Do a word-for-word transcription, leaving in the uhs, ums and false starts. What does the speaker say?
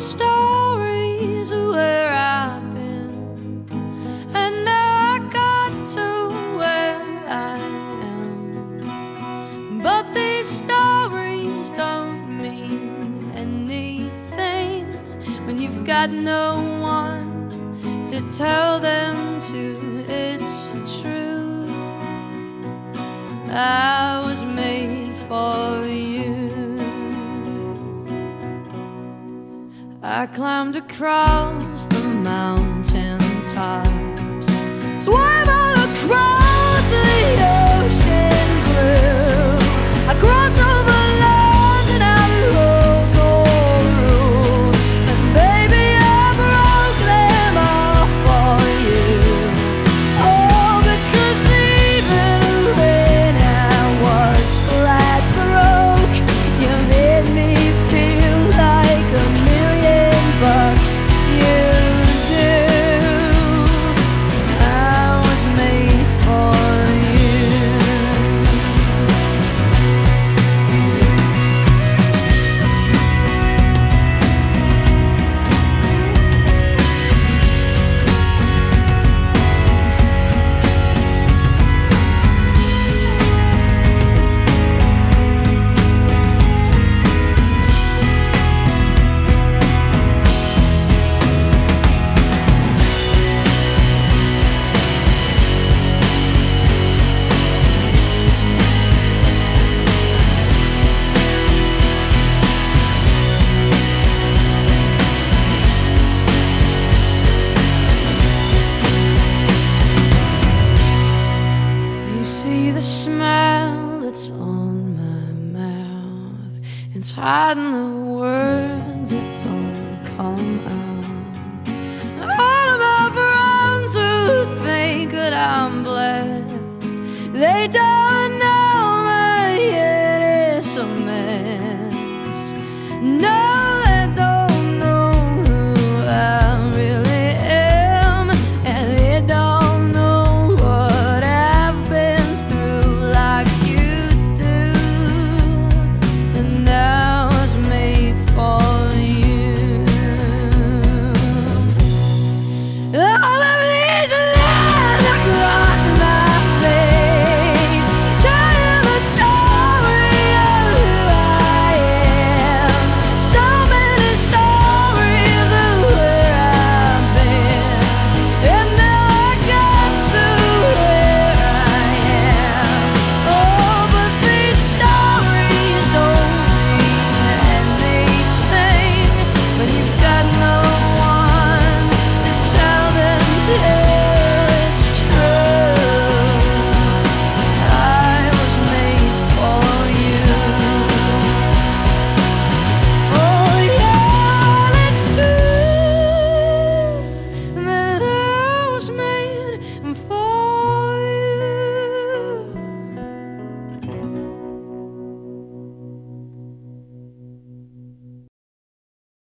stories of where I've been, and now I got to where I am. But these stories don't mean anything when you've got no one to tell them to. It's true, I was made for you. I climbed across the mountain tops, swam all across the ocean blue. I crossed over lands and I broke all rules, and baby I broke them all for you. Oh, because even when I was flat broke, you made me feel like a million bucks. You do. I was made for you. You see the smile that's on my mouth, it's hiding the words that don't come out. And all of my friends who think that I'm blessed, they die.